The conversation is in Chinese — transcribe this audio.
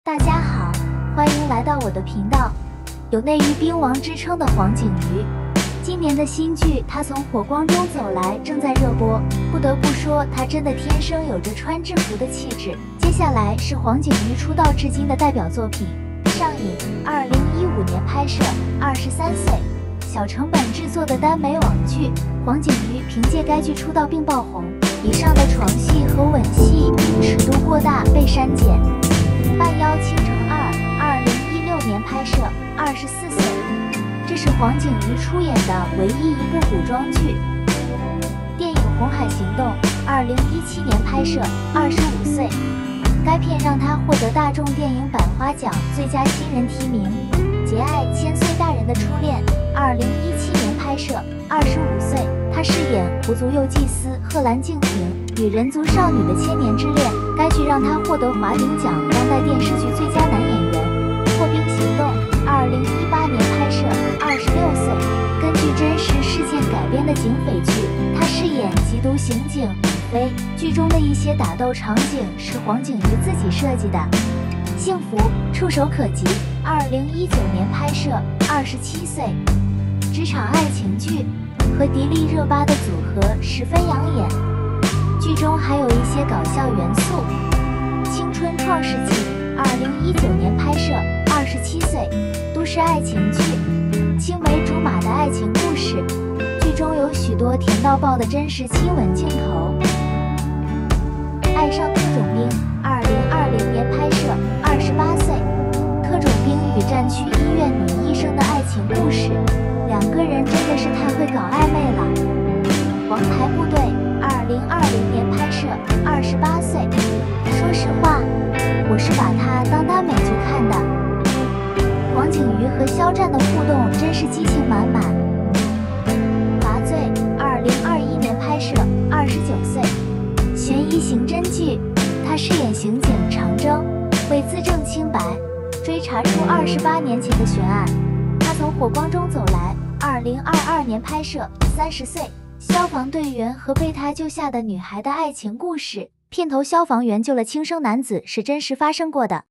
大家好，欢迎来到我的频道。有内娱兵王之称的黄景瑜，今年的新剧《他从火光中走来》正在热播。不得不说，他真的天生有着穿制服的气质。接下来是黄景瑜出道至今的代表作品《上瘾》，2015年拍摄，23岁，小成本制作的耽美网剧。黄景瑜凭借该剧出道并爆红，以上的床戏和吻戏尺度过大被删减。半妖倾城2，2016年拍摄，24岁，这是黄景瑜出演的唯一一部古装剧。电影《红海行动》，2017年拍摄，25岁，该片让他获得大众电影百花奖最佳新人提名。节爱千岁大人的初恋，2017年拍摄，25岁，他饰演狐族右祭司贺兰敬亭与人族少女的千年之恋。该剧让他获得华鼎奖当代电视剧最佳男演员。破冰行动，2018年拍摄，26岁，根据真实事件改编的警匪剧，他饰演缉毒刑警李飞。剧中的一些打斗场景是黄景瑜自己设计的。幸福触手可及，2019年拍摄，27岁，职场爱情剧，和迪丽热巴的组合十分养眼。剧中还有一些搞笑元素。青春创世纪，2019年拍摄，27岁，都市爱情剧，青梅竹马的爱情故事。剧中有许多甜到爆的真实亲吻镜头。爱上特种兵，2020年拍摄，28岁，特种兵与战区医院女医生的爱情故事，两个人真的是太会搞暧昧了。王牌部队，2020年拍摄，28岁，说实话，我是把他当耽美剧看的。黄景瑜和肖战的互动真是激情满满。罚罪，2021年拍摄，29岁，悬疑刑侦剧，他饰演刑警长征，为自证清白，追查出28年前的悬案。他从火光中走来，2022年拍摄，30岁，消防队员和被他救下的女孩的爱情故事。片头消防员救了轻生男子是真实发生过的。